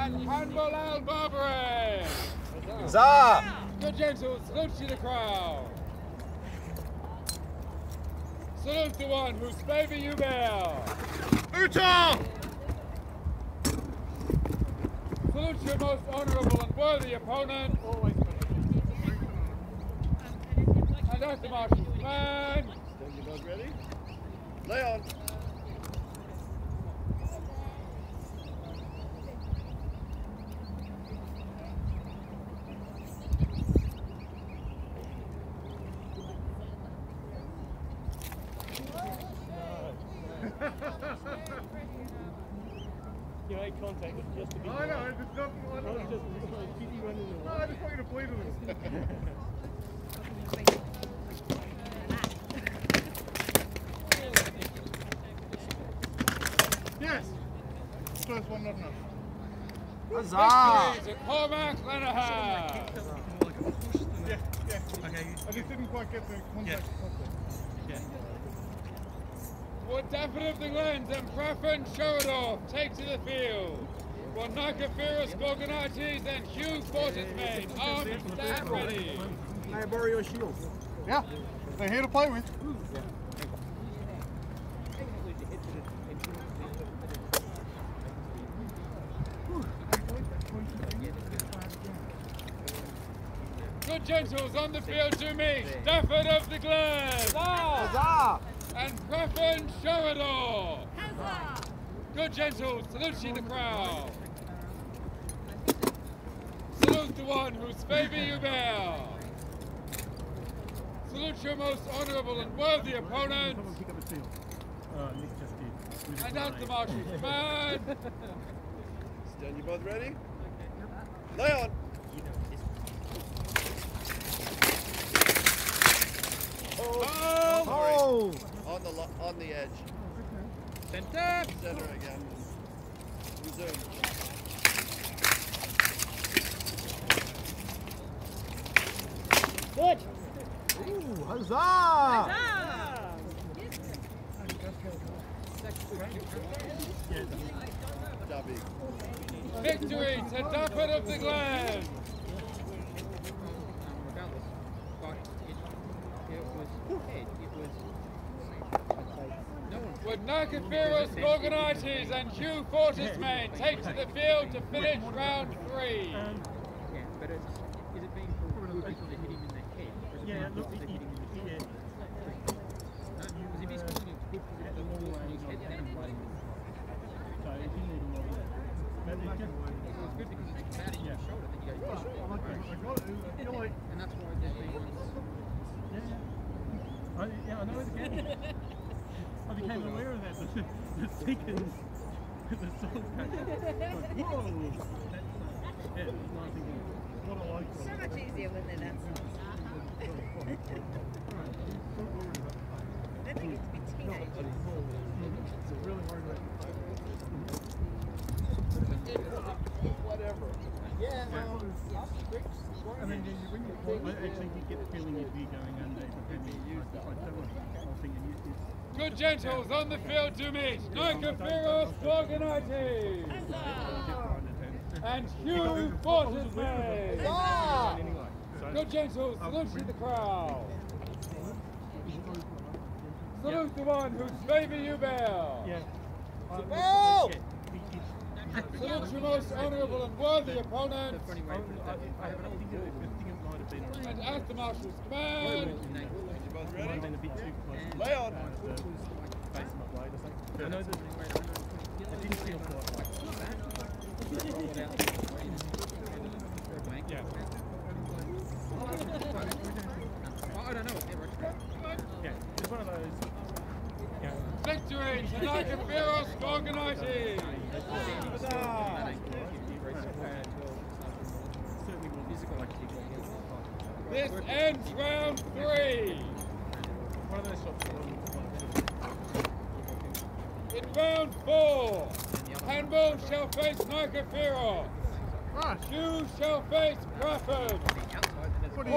And handball Al Barbary. Huzzah! Good gentle, salute to the crowd. Salute the one whose favour you bear. Uta! Salute your most honourable and worthy opponent. And that's the marshal's command. Stand your boys ready? Lay on. Your eye contact was just a bit. I know, it's not. I know. Just keep you running the No, I just want you to plead with him. Yes! First one, not enough. Huzzah! Victory to Cormac Lenihan. Yeah. Okay. I just didn't quite get the contact properly. Yeah. For Daffodil of the Glens and Preference Sheridov take to the field. For Nikafiris Gorgonites and Hugh Fortismane, armed and stand ready. Can I borrow your shield? Yeah. They're here to play with. Good gentles on the field to meet Daffodil of the Glens Huzzah! and Preference Sheridov. Good gentles, salute ye the crowd. Salute the one whose favour you bear. Salute your most honourable and worthy opponent. Pick up a two. Nick just did. And out the marshal's command. Stand you both ready? Lay on. Oh! On the edge. Centre. Center again. Resume. Good. Ooh, huzzah! Jobby. Victory to Daffodil of the Glen. With Nikafiris Gorgonites and Hugh Fortismane take to the field to finish round 3. But is it being called because they hit him in the head? Yeah, look, they hit him in the head. Because if he's calling it good for the normal way, he's head down and playing. So if you need more, but it's just. It's good because it's bad in your shoulder that you go, yes, I got it. You're like, and that's why there's been ones. I know it's again. I became aware of that the second the song came. Like, whoa! Yeah, it's nice again. what I like. So much easier when they're that size. I think it's to be teenagers. It's really hard Whatever. Yeah, I mean, when you play, I actually did get the feeling you'd be going under. I was thinking you Good gentles on the field to meet Nikafiris Gorgonites and Hugh Fortismane. Good gentles, salute to the crowd. Salute the one whose favour you bear. Yeah. Oh! Salute your most honourable and worthy opponent. And at the marshal's command. You both Might have ready? been a bit too close. Lay on. Face my blade or something. I know that it didn't feel quite like yeah. I don't know if they're right. Yeah, it's one of those. Yeah. Victory to Nikafiris Gorgonites. Certainly will This ends round 3. one of those shots. In round 4, handball shall face Nikafiris. Hugh shall face Crawford.